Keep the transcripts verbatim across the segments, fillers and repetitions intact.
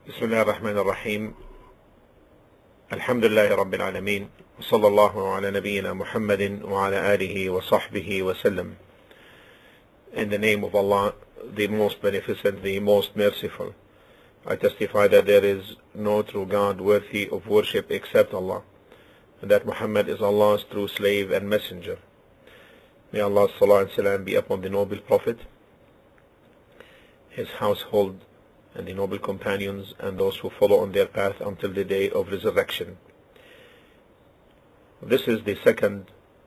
بسم الله الرحمن الرحيم. الحمد لله رب العالمين، وصلى الله على نبينا محمد وعلى آله وصحبه وسلم. In the name of Allah, the most beneficent, the most merciful, I testify that there is no true God worthy of worship except Allah, and that Muhammad is Allah's true slave and messenger. May Allah's salah and salam be upon the noble Prophet, his household, and the noble companions, and those who follow on their path until the day of resurrection. This is the second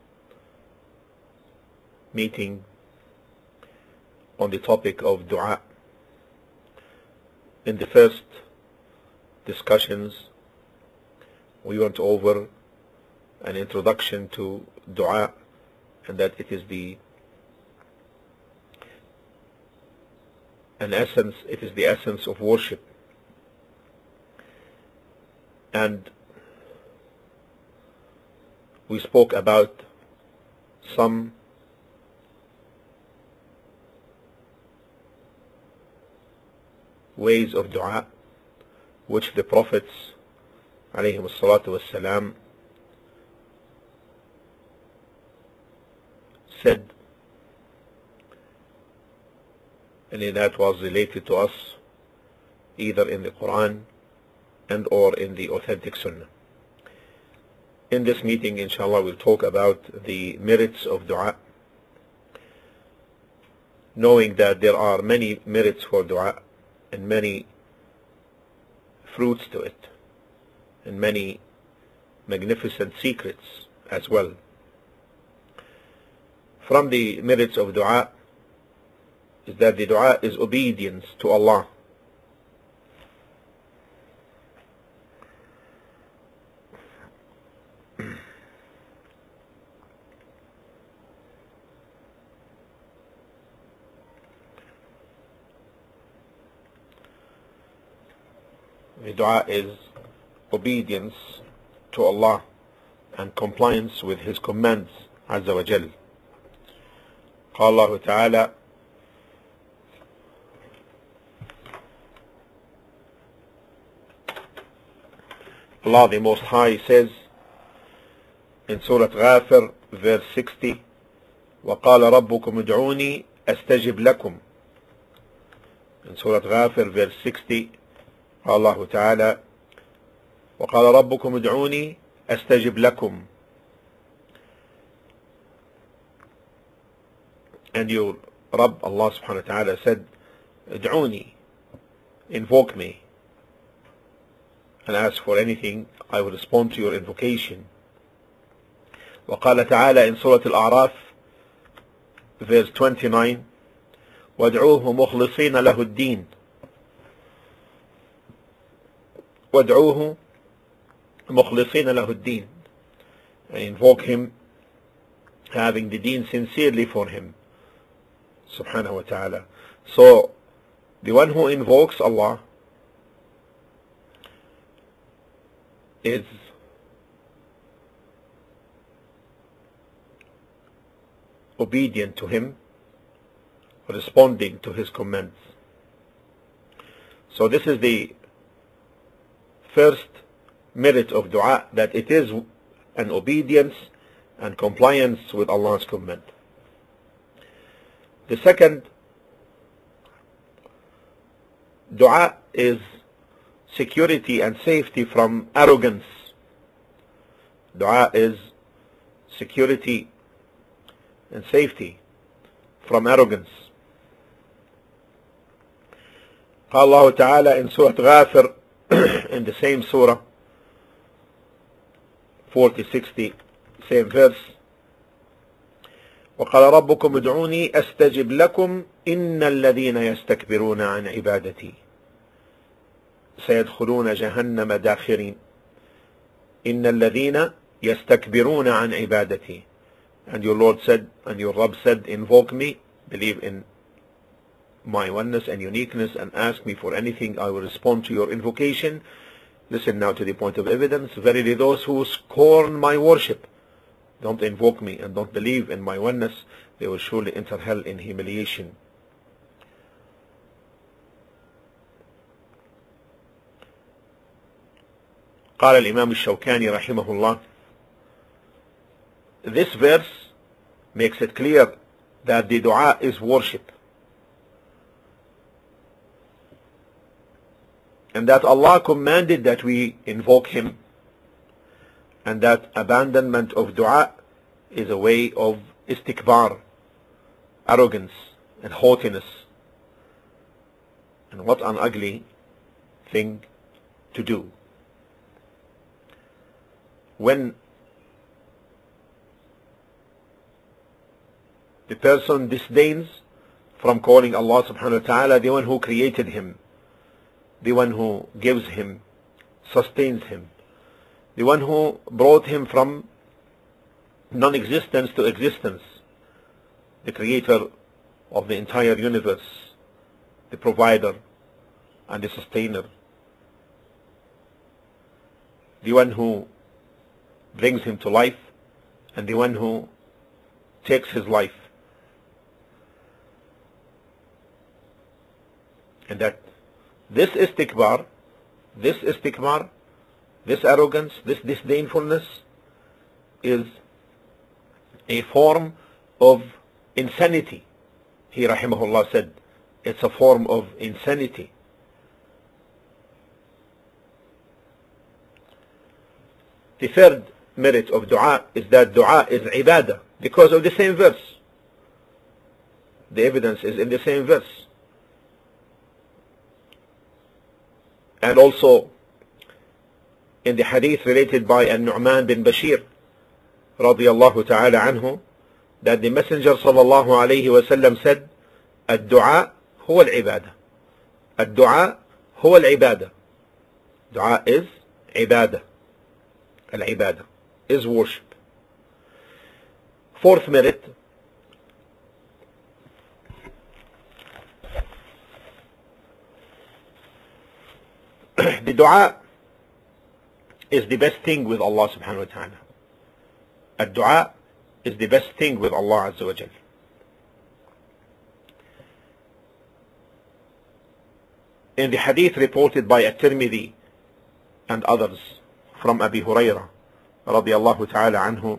meeting on the topic of dua. In the first discussions, we went over an introduction to dua, and that it is the an essence, it is the essence of worship. And we spoke about some ways of dua which the prophets alayhim as-salatu was-salam said, and that was related to us either in the Quran and or in the authentic Sunnah. In this meeting, inshallah, we'll talk about the merits of dua, knowing that there are many merits for dua and many fruits to it and many magnificent secrets as well. From the merits of dua is that the dua is obedience to Allah. The dua is obedience to Allah and compliance with His commands Azza wa Jal. قال الله تعالى: Allah the Most High says in Surah Ghafir, verse sixty, وَقَالَ رَبُّكُمْ ادْعُونِي أَسْتَجِبْ لَكُمْ. In Surah Ghafir, verse sixty, قال الله تعالى: وَقَالَ رَبُّكُمْ ادْعُونِي أَسْتَجِبْ لَكُمْ. And your Rabb, Allah subhanahu wa ta'ala, said, ادعوني, invoke me, and ask for anything, I will respond to your invocation. وقال تعالى in Surah Al-A'raf, verse twenty-nine, وَادْعُوهُ مُخْلِصِينَ لَهُ الدِّينَ. وَادْعُوهُ مُخْلِصِينَ لَهُ الدِّينَ. And invoke him having the deen sincerely for him, subhanahu wa ta'ala. So the one who invokes Allah is obedient to Him, responding to His commands. So this is the first merit of dua, that it is an obedience and compliance with Allah's command. The second, dua is security and safety from arrogance. Dua is security and safety from arrogance. قال الله تعالى in Surah Ghafir, in the same surah, forty sixty, same verse, وقال ربكم ادعوني أستجب لكم إن الذين يستكبرون عن عبادتي سيدخلون جهنم داخرين. إن الذين يستكبرون عن عبادتي. And your Lord said, and your Rabb said, invoke me, believe in my oneness and uniqueness, and ask me for anything, I will respond to your invocation. Listen now to the point of evidence. Verily those who scorn my worship, don't invoke me and don't believe in my oneness, they will surely enter hell in humiliation. قال الإمام الشوكاني رحمه الله, this verse makes it clear that the dua is worship, and that Allah commanded that we invoke Him, and that abandonment of dua is a way of istikbar, arrogance and haughtiness. And what an ugly thing to do. When the person disdains from calling Allah subhanahu wa ta'ala the one who created him, the one who gives him, sustains him, the one who brought him from non-existence to existence, the creator of the entire universe, the provider and the sustainer, the one who brings him to life and the one who takes his life. And that this istikbar, this istikbar, this arrogance, this disdainfulness is a form of insanity. He rahimahullah said, it's a form of insanity. The third merit of dua is that dua is ibadah, because of the same verse. The evidence is in the same verse. And also in the hadith related by An-Nu'man bin Bashir radiyallahu ta'ala anhu, that the Messenger sallallahu alayhi wa sallam said, الدعاء هو العبادة. الدعاء هو العبادة. Dua is ibadah. Al-ibadah is worship. Fourth merit, the dua is the best thing with Allah subhanahu wa ta'ala. Ad-dua is the best thing with Allah azza wa jal. In the hadith reported by At-Tirmidhi and others from Abi Hurairah radiyallahu ta'ala anhu,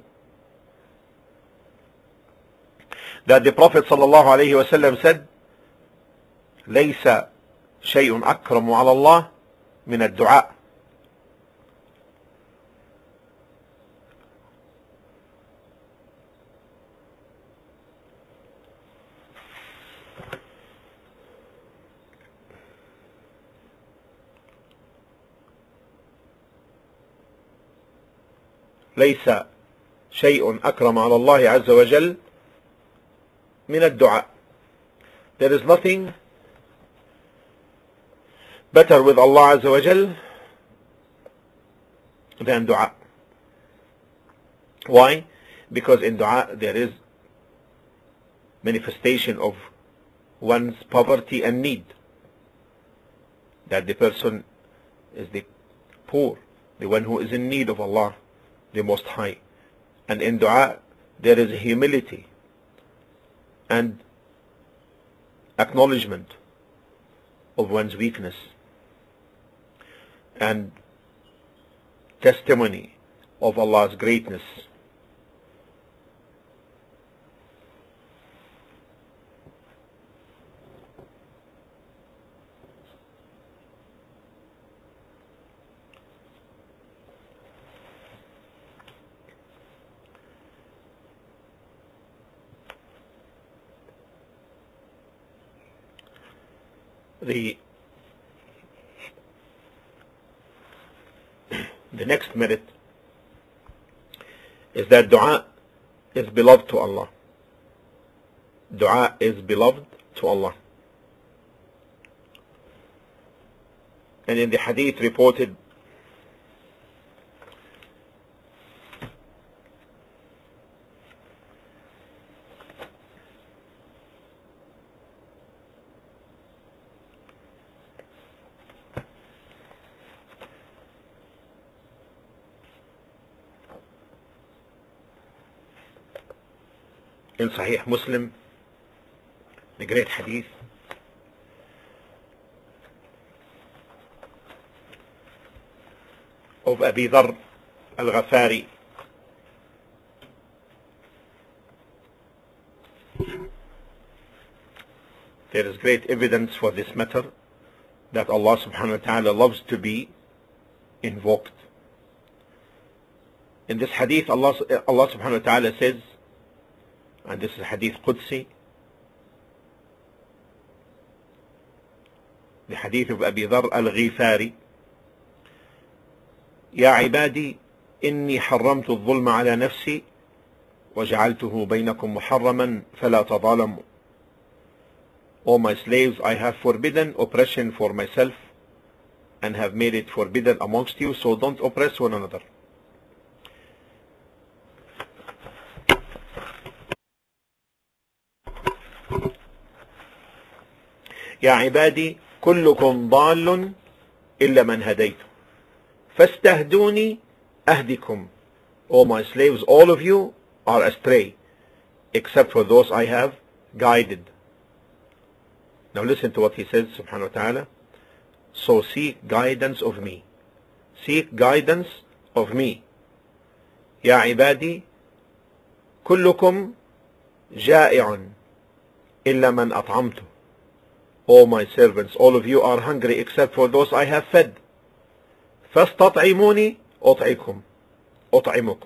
that the Prophet sallallahu alayhi wa sallam said, ليس شيء أكرم على الله من الدعاء. ليس شيء أكرم على الله عز وجل من الدعاء. There is nothing better with Allah azza wa jal than dua. Why? Because in dua there is manifestation of one's poverty and need, that the person is the poor, the one who is in need of Allah the Most High. And in dua there is humility and acknowledgement of one's weakness and testimony of Allah's greatness. The the next merit is that dua is beloved to Allah. Dua is beloved to Allah. And in the hadith reported in Sahih Muslim, the great hadith, of Abi Dharr al-Ghafari. There is great evidence for this matter, that Allah subhanahu wa ta'ala loves to be invoked. In this hadith, Allah, Allah subhanahu wa ta'ala says, and this is hadith Qudsi, the hadith of Abi Dharr al-Ghifari, يا عبادي إني حرمت الظلم على نفسي وجعلته بينكم محرما فلا تظالموا. O my slaves, I have forbidden oppression for myself and have made it forbidden amongst you, so don't oppress one another. يا عبادي كلكم ضال إلا من هديته فاستهدوني أهدكم. O my slaves, all of you are astray except for those I have guided. Now listen to what he says, subhanahu wa ta'ala. So seek guidance of me. Seek guidance of me. يا عبادي كلكم جائع إلا من أطعمته. O my servants, all of you are hungry except for those I have fed. فاستطعموني أطعمكم أطعمكم.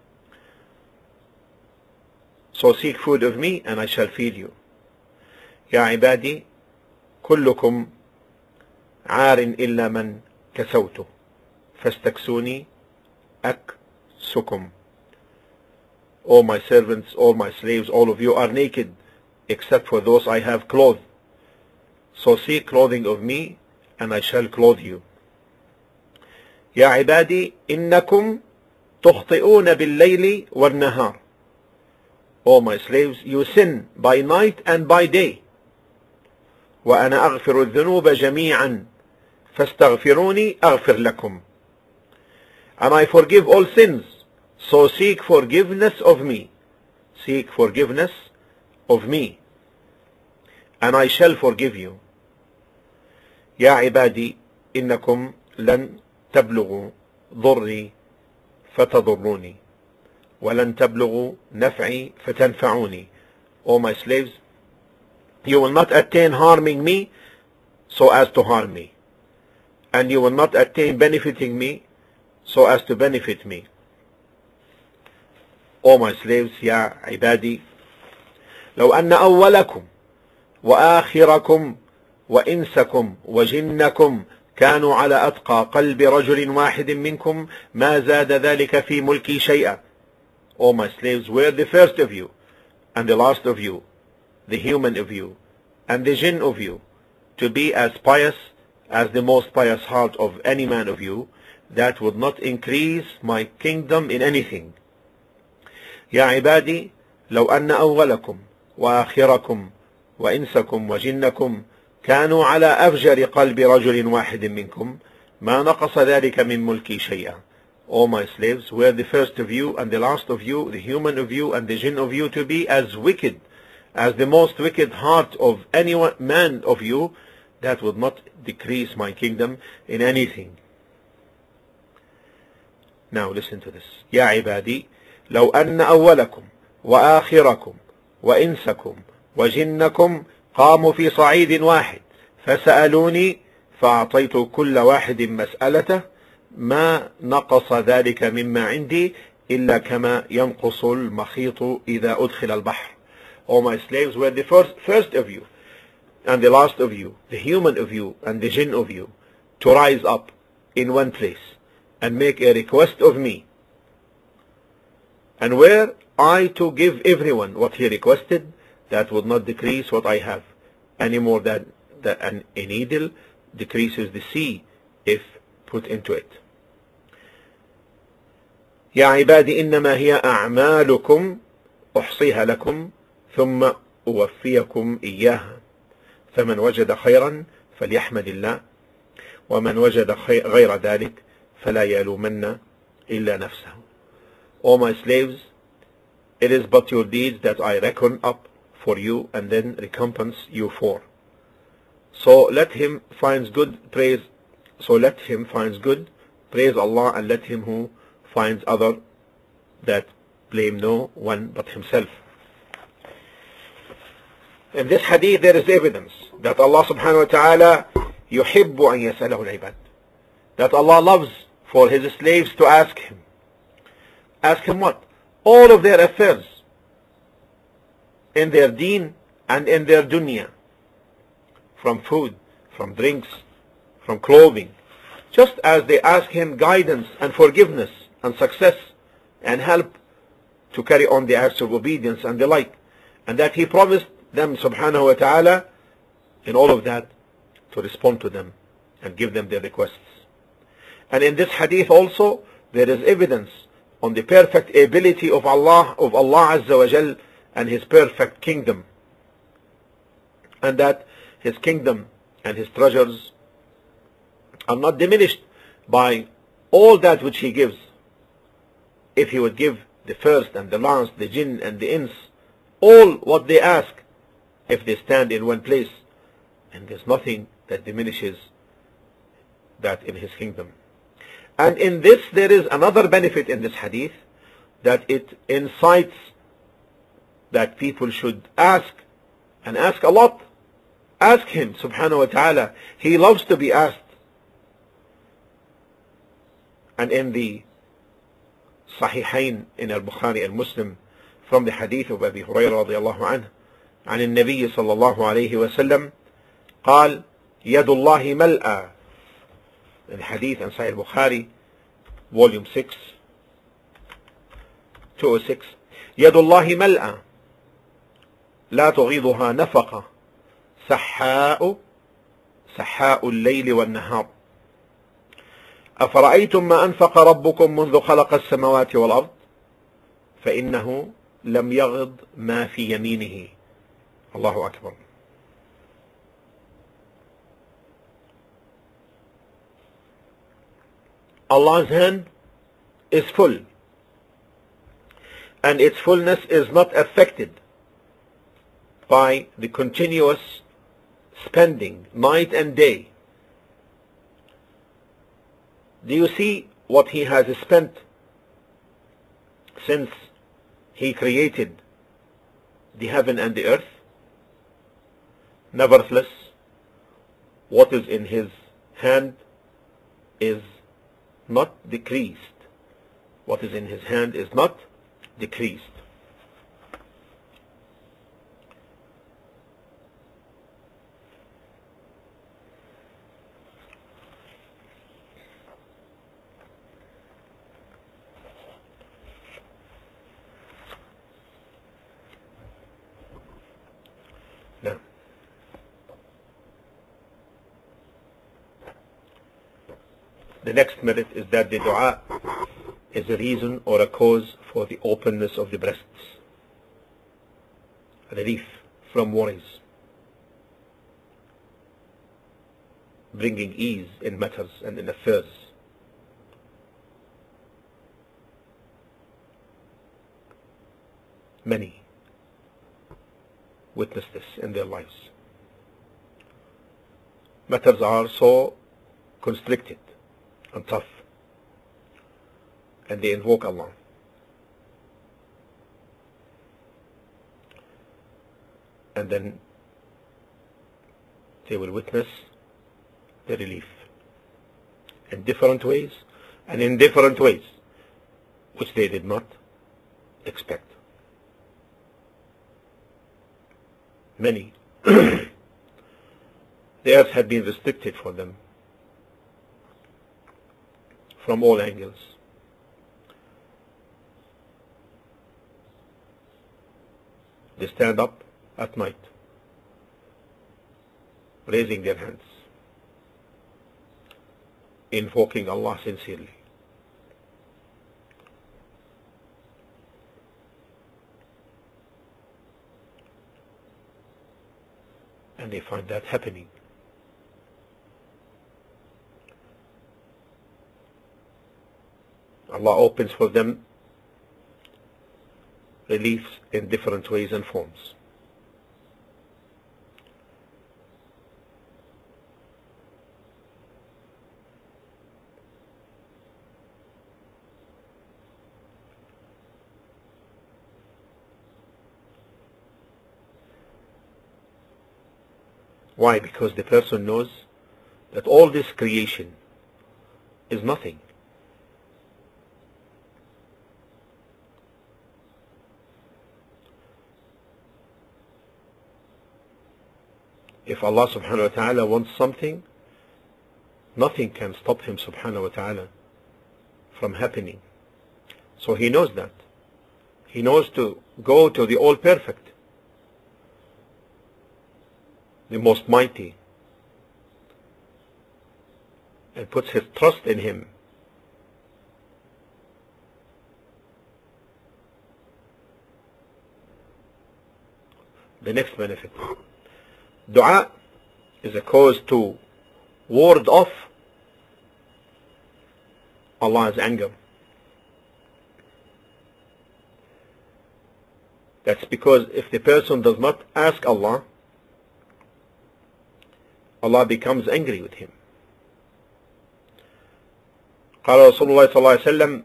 So seek food of me and I shall feed you. يا عبادي كلكم عار إلا من كسوته فاستكسوني أكسكم. All my servants, all my slaves, all of you are naked except for those I have clothed. So seek clothing of me and I shall clothe you. يا عبادي إنكم تخطئون بالليل والنهار. O my slaves, you sin by night and by day. وأنا أغفر الذنوب جميعا فاستغفروني أغفر لكم. And I forgive all sins, so seek forgiveness of me. Seek forgiveness of me and I shall forgive you. يا عبادي إنكم لن تبلغوا ضري فتضروني ولن تبلغوا نفعي فتنفعوني. O my slaves, you will not attain harming me so as to harm me, and you will not attain benefiting me so as to benefit me. O my slaves, يا عبادي لو أن أولكم وآخركم وإنسكم وجنكم كانوا على أتقى قلب رجل واحد منكم ما زاد ذلك في ملكي شيئا. O my slaves, were the first of you and the last of you, the human of you and the jinn of you, to be as pious as the most pious heart of any man of you, that would not increase my kingdom in anything. يا عبادي لو أن أولكم وآخركم وإنسكم وجنكم كانوا على أفجر قلب رجل واحد منكم ما نقص ذلك من ملكي شيئا. O my slaves, were the first of you and the last of you, the human of you and the jinn of you, to be as wicked as the most wicked heart of any man of you, that would not decrease my kingdom in anything. Now listen to this. يا عبادي لو أن أولكم وآخركم وإنسكم وجنكم قاموا في صعيد واحد فسألوني فأعطيت كل واحد مسألته ما نقص ذلك مما عندي إلا كما ينقص المخيط إذا أدخل البحر. O my slaves, were the first, first of you and the last of you, the human of you and the jinn of you, to rise up in one place and make a request of me, and were I to give everyone what he requested, that would not decrease what I have, any more than, than an, a needle decreases the sea if put into it. يا عبادي إنما هي أعمالكم أحصيها لكم ثم أوفيكم إياها فمن وجد خيرا فليحمد الله ومن وجد غير ذلك فلا يلومن إلا نفسه. O my slaves, it is but your deeds that I reckon up for you and then recompense you for. So let him finds good praise. So let him finds good praise Allah and let him who finds other that blame no one but himself. In this hadith there is evidence that Allah subhanahu wa ta'ala يحب أن يسأله العباد, that Allah loves for his slaves to ask him. Ask him what? All of their affairs in their deen and in their dunya, from food, from drinks, from clothing, just as they ask him guidance and forgiveness and success and help to carry on the acts of obedience and the like, and that he promised them subhanahu wa ta'ala in all of that to respond to them and give them their requests. And in this hadith also there is evidence on the perfect ability of Allah of Allah Azza wa Jal and his perfect kingdom, and that his kingdom and his treasures are not diminished by all that which he gives. If he would give the first and the last, the jinn and the ins, all what they ask, if they stand in one place, and there's nothing that diminishes that in his kingdom. And in this there is another benefit in this hadith, that it incites that people should ask, and ask a lot. Ask him subhanahu wa ta'ala. He loves to be asked. And in the Sahihain in al-Bukhari and Muslim, from the hadith of Abi Hurairah radiallahu anhu, عن النبي صلى الله عليه وسلم قال يد الله ملأى. In hadith in Sahih al-Bukhari, volume six, two oh six, يد الله ملأى لا تغيضها نفقة سحاء سحاء الليل والنهار أفرأيتم ما أنفق ربكم منذ خلق السماوات والأرض فإنه لم يغض ما في يمينه. الله أكبر. Allah's hand is full, and its fullness is not affected by the continuous spending night and day. Do you see what he has spent since he created the heaven and the earth? Nevertheless, what is in his hand is not decreased. What is in his hand is not decreased. Now, the next merit is that the dua is a reason or a cause for the openness of the breasts, relief from worries, bringing ease in matters and in affairs. Many witness this in their lives. Matters are so constricted and tough, and they invoke Allah. And then they will witness the relief in different ways and in different ways which they did not expect. Many, the earth had been restricted for them from all angles. They stand up at night, raising their hands, invoking Allah sincerely. And they find that happening. Allah opens for them reliefs in different ways and forms. Why? Because the person knows that all this creation is nothing. If Allah subhanahu wa ta'ala wants something, nothing can stop him subhanahu wa ta'ala from happening. So he knows that. He knows to go to the all-perfect, the most mighty, and puts his trust in him. The next benefit. Dua is a cause to ward off Allah's anger. That's because if the person does not ask Allah, Allah becomes angry with him. قال رسول الله صلى الله عليه وسلم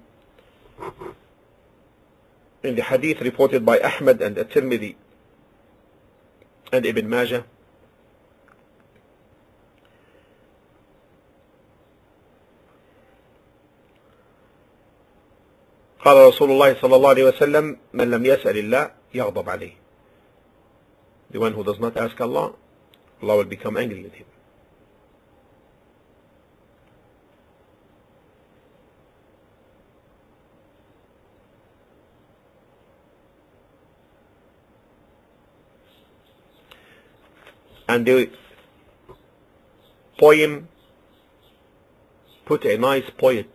in the hadith reported by Ahmad and At-Tirmidhi and Ibn Majah, قال رسول الله صلى الله عليه وسلم من لم يسأل الله يغضب عليه. The one who does not ask Allah, Allah will become angry with him. And the poem put a nice poet.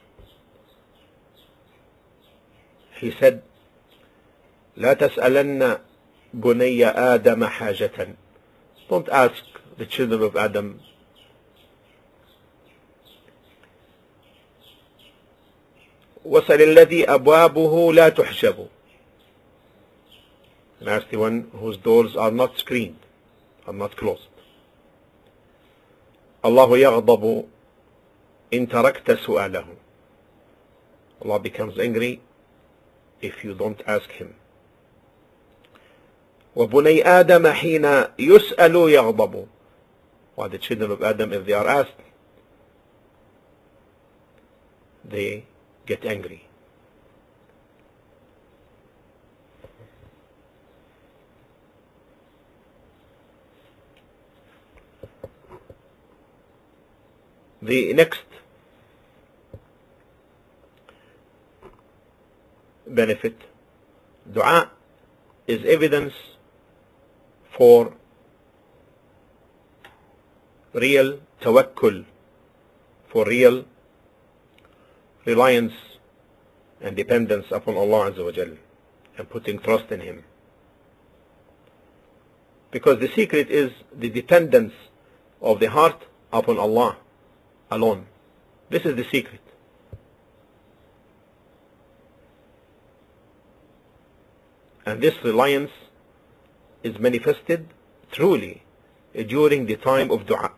He said, لا تسألن بني آدم حاجة. Don't ask the children of Adam وسل الذي أبوابه لا تحجب. And ask the one whose doors are not screened, are not closed. الله يغضب إن تركت سؤاله. Allah becomes angry if you don't ask him. وبني آدم حين يسأل يغضب. While the children of Adam, if they are asked, they get angry. The next benefit, dua is evidence for real tawakkul, for real reliance and dependence upon Allah Azza wa Jal, and putting trust in Him. Because the secret is the dependence of the heart upon Allah alone. This is the secret. And this reliance is manifested truly during the time of dua.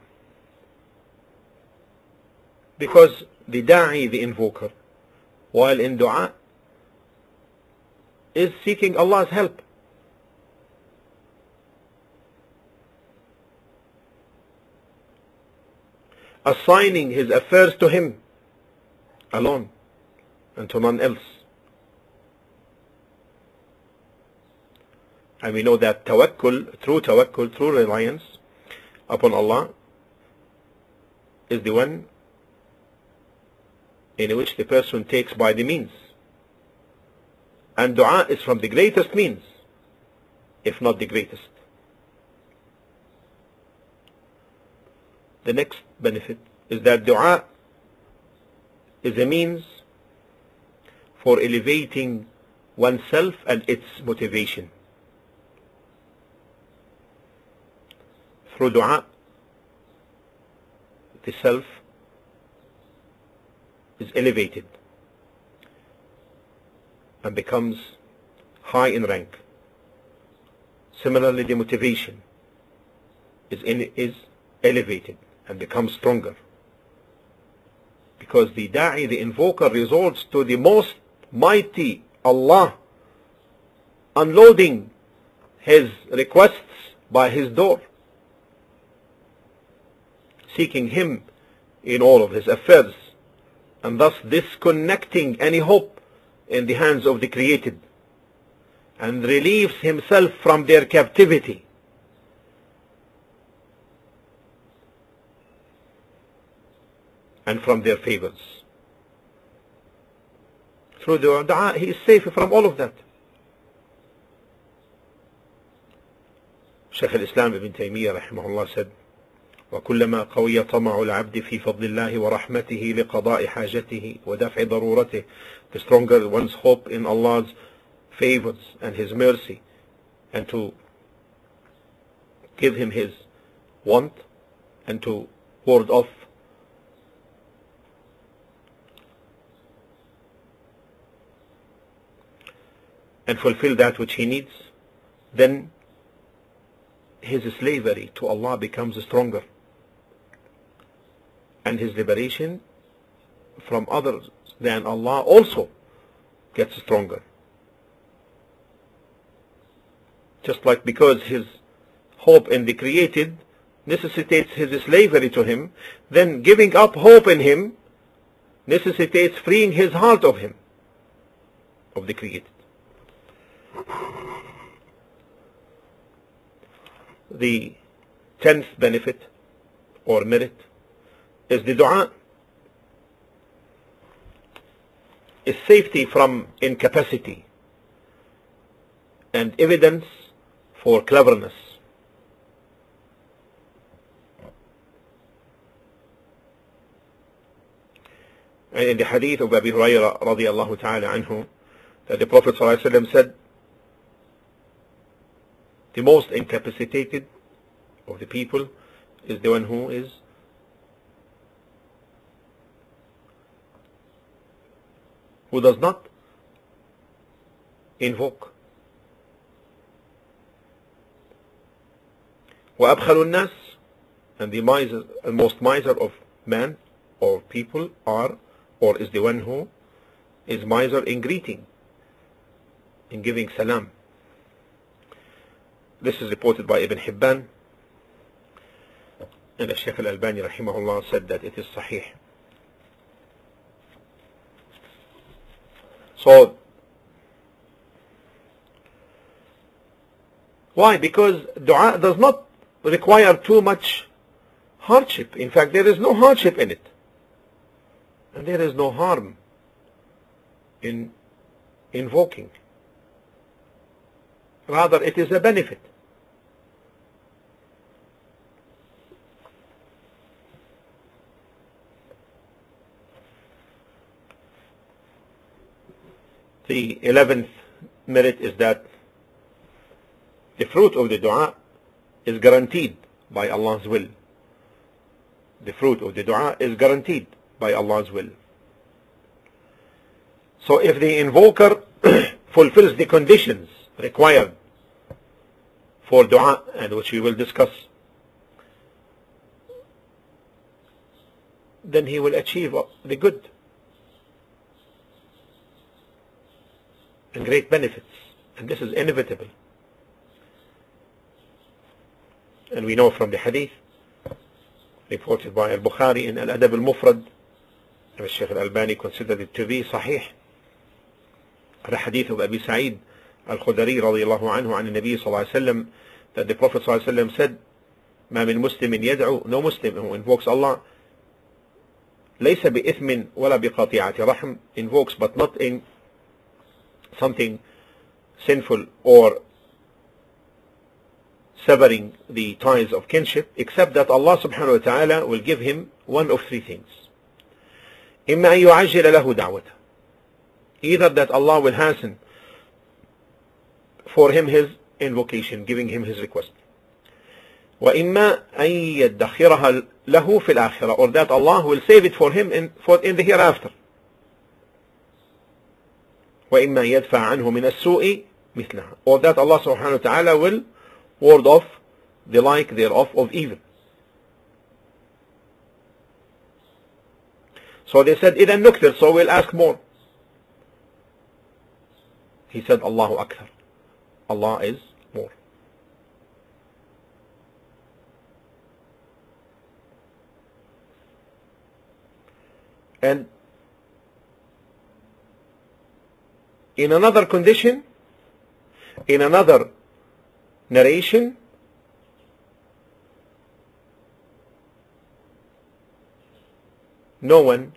Because the da'i, the invoker, while in dua, is seeking Allah's help. Assigning his affairs to Him alone and to none else. And we know that tawakkul, true tawakkul, true reliance upon Allah is the one in which the person takes by the means. And dua is from the greatest means, if not the greatest. The next benefit is that dua is a means for elevating oneself and its motivation. Through dua, the self is elevated and becomes high in rank. Similarly, the motivation is, in, is elevated and becomes stronger. Because the da'i, the invoker, resorts to the most mighty Allah, unloading his requests by his door. seeking him in all of his affairs, and thus disconnecting any hope in the hands of the created, and relieves himself from their captivity. And from their favors. Through the dua, he is safe from all of that. Shaykh al-Islam Ibn Taymiyyah rahimahullah said, وكلما قوي طمع العبد في فضل الله ورحمته لقضاء حاجته ودفع ضرورته, the stronger one's hope in Allah's favors and his mercy, and to give him his want and to ward off and fulfill that which he needs, then his slavery to Allah becomes stronger, and his liberation from others than Allah also gets stronger. Just like because his hope in the created necessitates his slavery to him, then giving up hope in him necessitates freeing his heart of him, of the created. The tenth benefit or merit is the dua is safety from incapacity and evidence for cleverness. And in the hadith of Abu Hurairah radiallahu ta'ala anhu, that the Prophet sallallahu alaihi wasallam said, the most incapacitated of the people is the one who is who does not invoke. وأبخل الناس, and the miser, the most miser of man or people are, or is the one who is miser in greeting, in giving salam. This is reported by Ibn Hibban, and the Shaykh al-Albani rahimahullah said that it is sahih. So, why? Because dua does not require too much hardship. In fact, there is no hardship in it, and there is no harm in invoking. Rather, it is a benefit. The eleventh merit is that the fruit of the dua is guaranteed by Allah's will. The fruit of the dua is guaranteed by Allah's will. So if the invoker fulfills the conditions required for dua, and which we will discuss, then he will achieve the good and great benefits, and this is inevitable. And we know from the hadith reported by Al-Bukhari in Al-Adab Al-Mufrad, and Shaykh Al-Albani considered it to be sahih, the hadith of Abi Sa'id Al-Khudari radiyallahu anhu an Nabi sallallahu alayhi wa sallam, that the Prophet sallallahu alayhi wa sallam said, ما من مسلم يدعو, no Muslim who invokes Allah, ليس بإثم ولا بقطيعة رحم, invokes but not in something sinful or severing the ties of kinship, except that Allah subhanahu wa ta'ala will give him one of three things. إما أن يعجل له دعوته, either that Allah will hasten for him his invocation, giving him his request. وإما أن يدخرها له في الآخرة, or that Allah will save it for him in, for in the hereafter. وإما يدفع عنه من السوء مثلها, or that Allah subhanahu wa ta'ala will ward off the like thereof of evil. So they said, إذا نكثر, so we'll ask more. He said, Allahu Akbar, Allah is more. And in another condition, in another narration, no one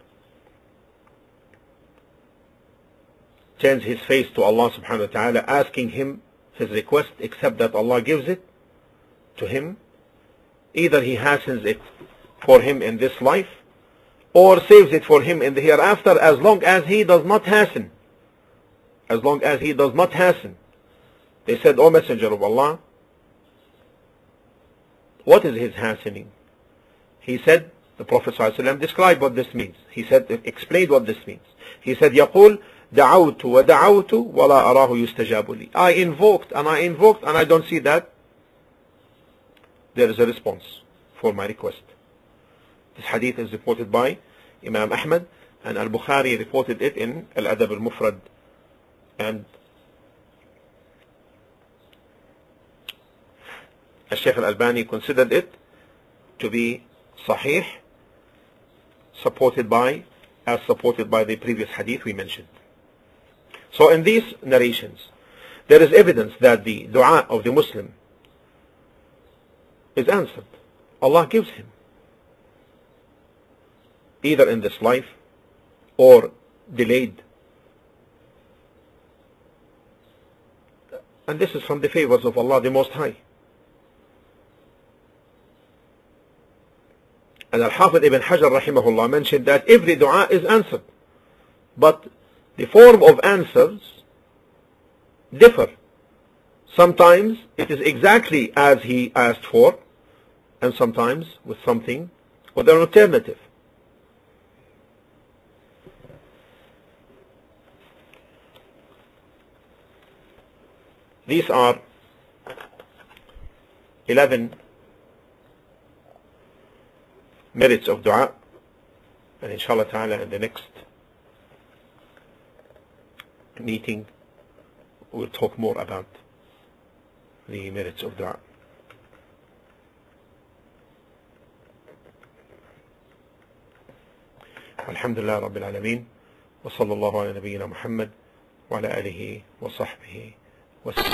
turns his face to Allah subhanahu wa ta'ala asking him his request except that Allah gives it to him. Either he hastens it for him in this life or saves it for him in the hereafter, as long as he does not hasten. As long as he does not hasten. They said, O Messenger of Allah, what is his hastening? He said, the Prophet ﷺ described what this means. He said, explained what this means. He said, يقول دعوت ودعوت ولا أراه يستجاب لي. I invoked and I invoked and I don't see that there is a response for my request. This hadith is reported by Imam Ahmad, and Al-Bukhari reported it in Al-Adab Al-Mufrad, and Al-Shaykh Al-Albani considered it to be sahih, supported by, as supported by the previous hadith we mentioned. So in these narrations, there is evidence that the dua of the Muslim is answered. Allah gives him, either in this life or delayed. And this is from the favors of Allah the Most High. And Al-Hafidh Ibn Hajar rahimahullah mentioned that every dua is answered, but the form of answers differ. Sometimes it is exactly as he asked for, and sometimes with something, with an alternative. These are eleven merits of dua, and inshallah ta'ala in the next meeting we'll talk more about the merits of dua. Alhamdulillah Rabbil Alameen, wa sallallahu ala nabiyyina Muhammad wa ala alihi wa sahbihi wa sallam.